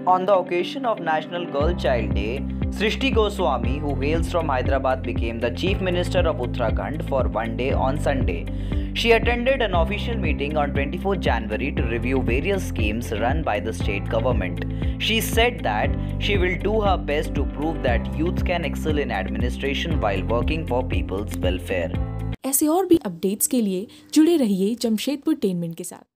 On the occasion of National Girl Child Day, Srishti Goswami, who hails from Hyderabad, became the Chief Minister of Uttarakhand for one day on Sunday. She attended an official meeting on 24 January to review various schemes run by the state government. She said that she will do her best to prove that youth can excel in administration while working for people's welfare. ऐसे और भी updates के लिए जुड़े रहिए जमशेदपुर टेनमेंट के साथ।